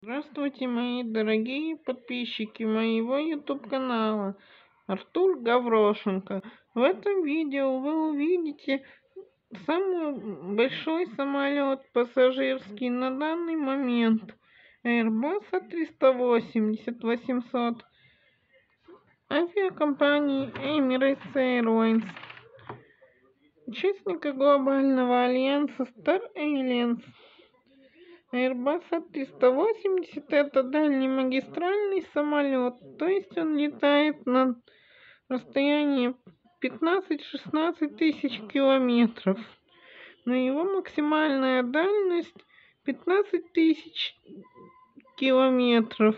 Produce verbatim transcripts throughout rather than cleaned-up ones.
Здравствуйте, мои дорогие подписчики моего YouTube канала Артур Гаврошенко. В этом видео вы увидите самый большой самолет пассажирский на данный момент Airbus А триста восемьдесят восемьсот авиакомпании Emirates Airlines, участника глобального альянса Star Alliance. Airbus А триста восемьдесят это дальнемагистральный самолет, то есть он летает на расстоянии пятнадцать-шестнадцать тысяч километров. Но его максимальная дальность пятнадцать тысяч километров.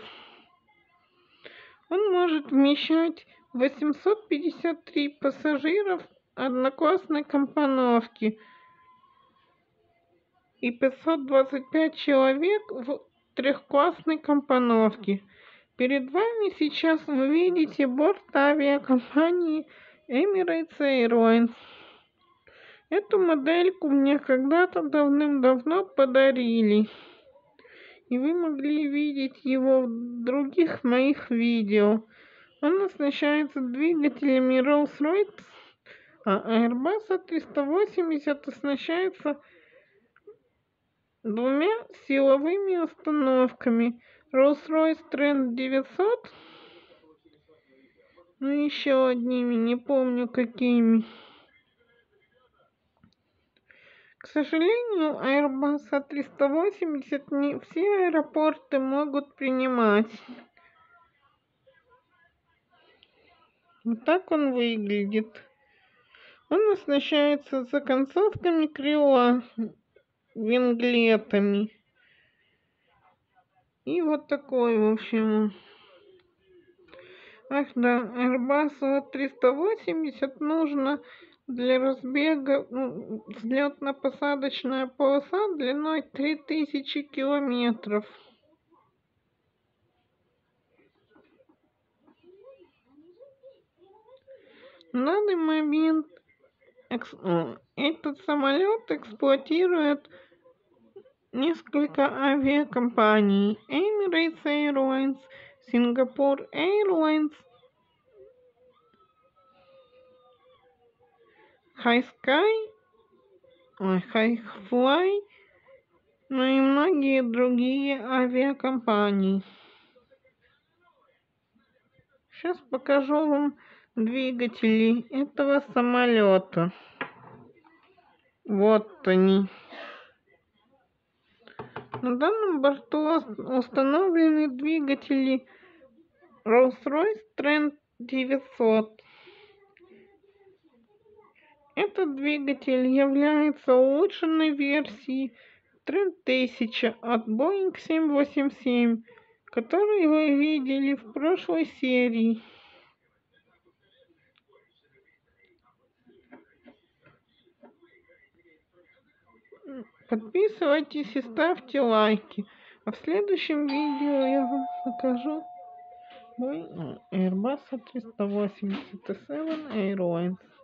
Он может вмещать восемьсот пятьдесят три пассажиров одноклассной компоновки и пятьсот двадцать пять человек в трехклассной компоновке. Перед вами сейчас вы видите борт авиакомпании Emirates Airlines. Эту модельку мне когда-то давным-давно подарили, и вы могли видеть его в других моих видео. Он оснащается двигателями Rolls-Royce, а Airbus А триста восемьдесят оснащается двумя силовыми установками Rolls-Royce Trent девятьсот, ну еще одними, не помню какими. К сожалению, Airbus А триста восемьдесят не все аэропорты могут принимать. Вот так он выглядит. Он оснащается законцовками крыла, винглетами. И вот такой, в общем. Ах да, Airbus А триста восемьдесят нужно для разбега, ну, взлетно-посадочная полоса длиной три тысячи километров. На данный момент этот самолет эксплуатирует несколько авиакомпаний: Emirates Airlines, Singapore Airlines, Hi-Sky, Hi-Fly, ну и многие другие авиакомпании. Сейчас покажу вам двигатели этого самолета. Вот они. На данном борту установлены двигатели Rolls-Royce Trent девятьсот. Этот двигатель является улучшенной версией Trent тысяча от Boeing семь восемь семь, который вы видели в прошлой серии. Подписывайтесь и ставьте лайки. А в следующем видео я вам покажу мой Airbus А триста восемьдесят семь Airlines.